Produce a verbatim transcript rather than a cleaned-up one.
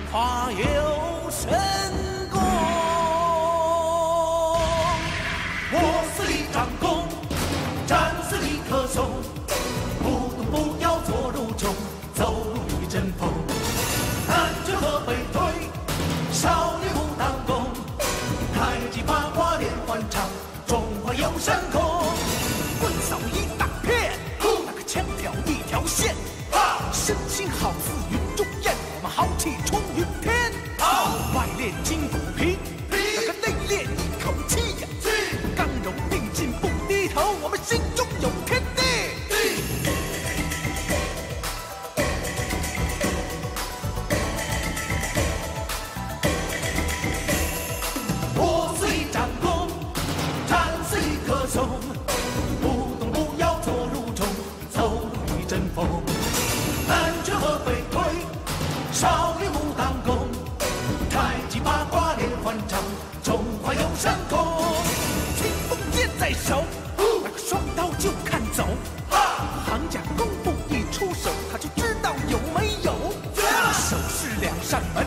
花有神功。我是一张弓，战死立刻松，不动不要坐如钟，走路一阵风。南拳和北腿，少林武当功，太极八卦连环掌，中华有神功。棍扫一大片，那个枪挑一条线，身形好似云中雁，我们豪气冲云天。外练筋骨皮，那个内练一口气呀，刚柔并进不低头，我们心中有天地。我是一张弓，战死一棵松，不动不要坐如钟，走路一阵风。南拳和北腿，少林武当功，太极八卦连环掌，中华有神功。清风剑在手，那个双刀就看走。行家功夫一出手，他就知道有没有。手势两上。